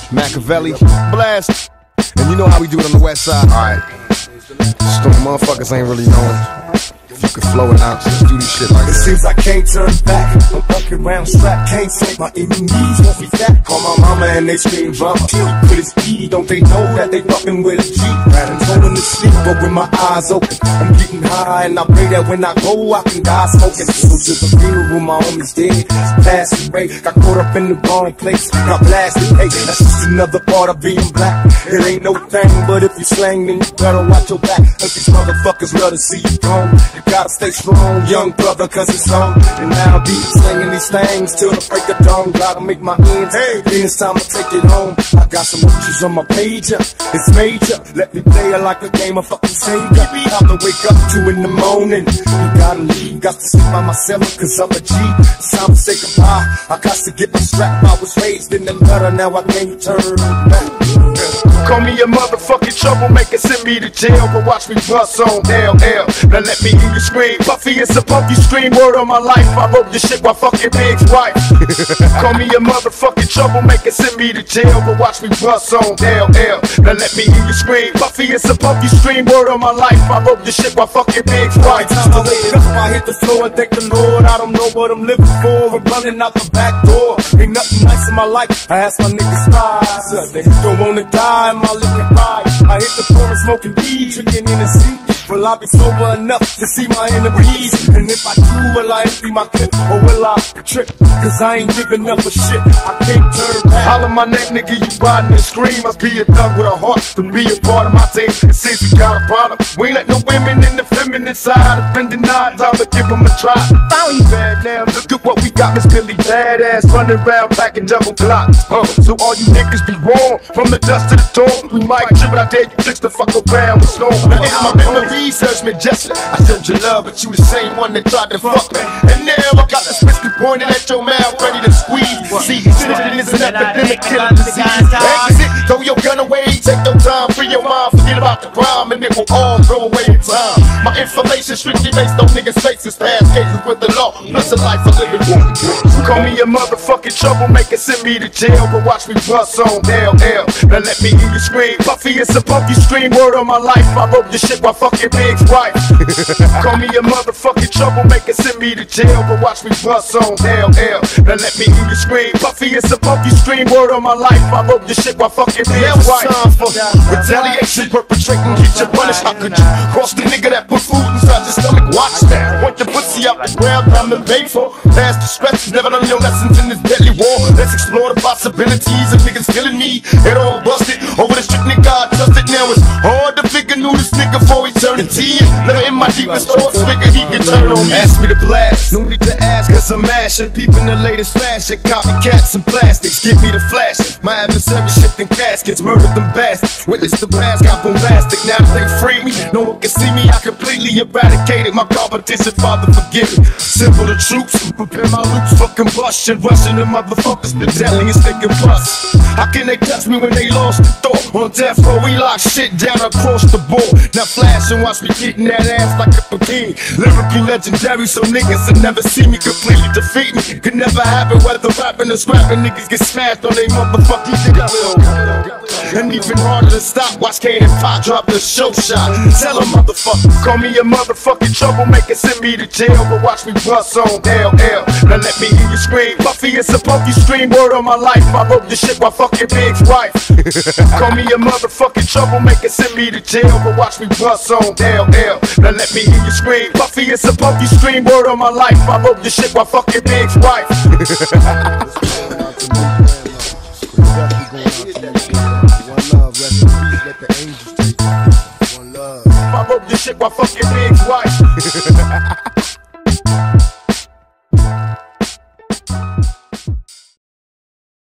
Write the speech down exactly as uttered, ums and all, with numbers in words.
Machiavelli, blast. And you know how we do it on the west side. Alright. Stone motherfuckers ain't really knowing if you can flow it out, just do this shit like it that. It seems I can't turn back. I'm fucking around strapped, can't say my enemies won't be fat. Call my mama and they scream drama. Put his E, don't they know that they fucking with a G? I'm holding to sleep, but with my eyes open, I'm getting high and I pray that when I go, I can die smoking. Go to the funeral, my homies dead, passed away. Got caught up in the wrong place, got blasted. Hey, that's just another part of being black. It ain't no thing, but if you slang, then you better watch your back. Cause these motherfuckers love to see you gone. You gotta stay strong, young brother, cause it's on. And now I be slinging these things till the break of dawn. Gotta make my ends, hey, then it's time to take it home. I got some roaches on my pager, it's major. Let me play it like a game of fucking Sega. Time to wake up two in the morning. You gotta leave, got to sleep by myself, cause I'm a G. It's time to say goodbye, I got to get my strap. I was raised in the gutter, now I can't turn back. Call me a motherfucking troublemaker, send me to jail, but watch me bust on L L. Now let me hear you scream. Puffy, it's a puffy scream, word on my life. I wrote this shit while fucking Big's wife. Call me a motherfucking troublemaker, send me to jail, but watch me bust on L L. Now let me hear you scream. Puffy, it's a puffy scream, word on my life. I wrote this shit while fucking Big's wife. I wake up, I hit the floor and thank the Lord. I don't know what I'm living for. I'm running out the back door. Ain't nothing nice in my life. I ask my niggas why. They don't wanna die in my living ride. I hit the floor and smoking weed, drinking in the seat. Will I be sober enough to see my enemies? And if I do, will I empty my clip or will I trip? Cause I ain't giving up a shit, I can't turn back. Holler my name, nigga, you riding and scream. Must be a thug with a heart to be a part of my team. It seems we got a problem. We ain't let no women in the feminine side. It's been denied, time to give them a try. Finally bad now, look at what we got. Miss Billy badass, running around packing double glocks. Uh, so all you niggas be wrong, from the dust to the dawn. We might trip, but I dare you chicks to fuck around with Storm. Now in my memory, research majestic. I showed you love, but you the same one that tried to fuck me. And now I got this pistol pointed at your mouth, ready to squeeze. See, snitching is an epidemic, killing disease. Exit, throw your gun away, take no time, free your mind, forget about the crime, and it will all throw away in time. My information strictly based on niggas' faces, past cases with the law, plus a life of living one. Call me a motherfucking troublemaker, send me to jail, but watch me bust on L L. Now let me hear you scream. Puffy, it's a puffy scream, word on my life. I wrote this shit while fucking Big's wife. Call me a motherfucking troublemaker, send me to jail, but watch me bust on L L. Now let me hear you scream. Puffy, it's a puffy scream, word on my life. I wrote this shit while fucking Big's wife. Time for retaliation, perpetrating, get your punish. How could you cross the nigga that put food inside your stomach? Watch that. Point your pussy out the ground, time to pay for. Past the stretch, never learn your lessons in this deadly war. Let's explore the possibilities of niggas feeling me. It all busted over the strict nigga I trusted. Now it's hard to figure knew this nigga for eternity. Never in my deepest thoughts, figure he can turn on me. Ask me to blast, no need to ask, cause I'm mashing. Peeping the latest fashion, copycats and plastics. Give me the flash, my adversary shifting caskets, murdered them bastards. Witness the blast, got bombastic. Now that they free me, no one can see me. I completely eradicated my competition. Father, forgive me. Simple the troops, prepare my loops for combustion. Rushing the motherfuckers, the deadliest thinking plus. How can they touch me when they lost the thought? On death row, we lock shit down across the board. Now flash and watch me getting that ass like a bikini. Lyrically legendary, so niggas will never see me completely defeat me. Could never happen whether rapping or scrapping. Niggas get smashed on they motherfucking shit. And even harder to stop, watch Kane and Pop drop the show shot. Tell a motherfucker, call me a motherfucking troublemaker, send me to jail, but watch me bust on L L. Now let me hear you scream. Puffy, it's a puffy scream, word on my life. I wrote this shit while fucking Big's wife. Call me a motherfucking troublemaker, send me to jail, but watch me bust on L L. Now let me hear you scream. Puffy, it's a puffy scream, word on my life. I wrote this shit while fucking Big's wife. I wrote this shit while fucking